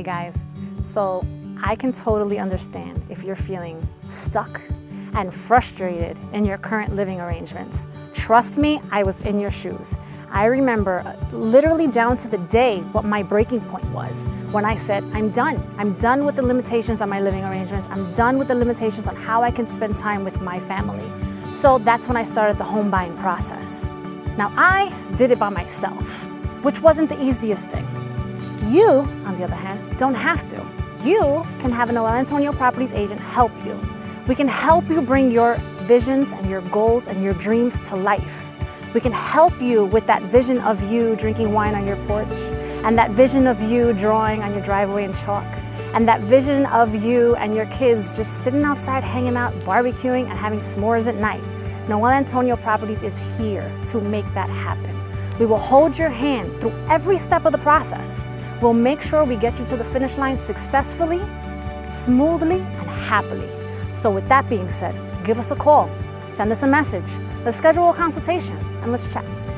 Hey guys, so I can totally understand if you're feeling stuck and frustrated in your current living arrangements. Trust me, I was in your shoes. I remember literally down to the day what my breaking point was when I said, I'm done. I'm done with the limitations on my living arrangements. I'm done with the limitations on how I can spend time with my family. So that's when I started the home buying process. Now I did it by myself, which wasn't the easiest thing. You, on the other hand, don't have to. You can have a Noel Antonio Properties agent help you. We can help you bring your visions and your goals and your dreams to life. We can help you with that vision of you drinking wine on your porch, and that vision of you drawing on your driveway in chalk, and that vision of you and your kids just sitting outside, hanging out, barbecuing, and having s'mores at night. Noel Antonio Properties is here to make that happen. We will hold your hand through every step of the process. We'll make sure we get you to the finish line successfully, smoothly, and happily. So with that being said, give us a call, send us a message, let's schedule a consultation, and let's chat.